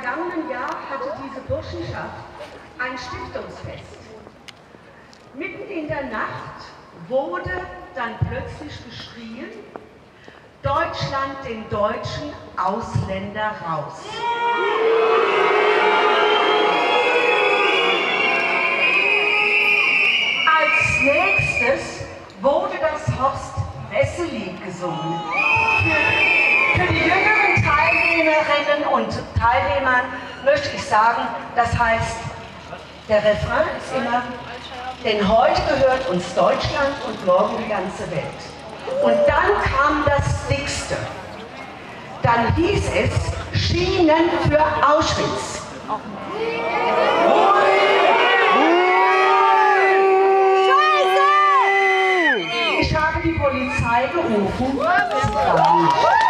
vergangenen Jahr hatte diese Burschenschaft ein Stiftungsfest. Mitten in der Nacht wurde dann plötzlich geschrien: Deutschland den deutschen Ausländer raus. Als nächstes wurde das Horst Wessel-Lied gesungen. Für die jüngeren Teilnehmerinnen und Teilnehmer möchte ich sagen, das heißt, der Refrain ist immer: denn heute gehört uns Deutschland und morgen die ganze Welt. Und dann kam das Dickste. Dann hieß es Schienen für Auschwitz. Ich habe die Polizei gerufen, das war nicht.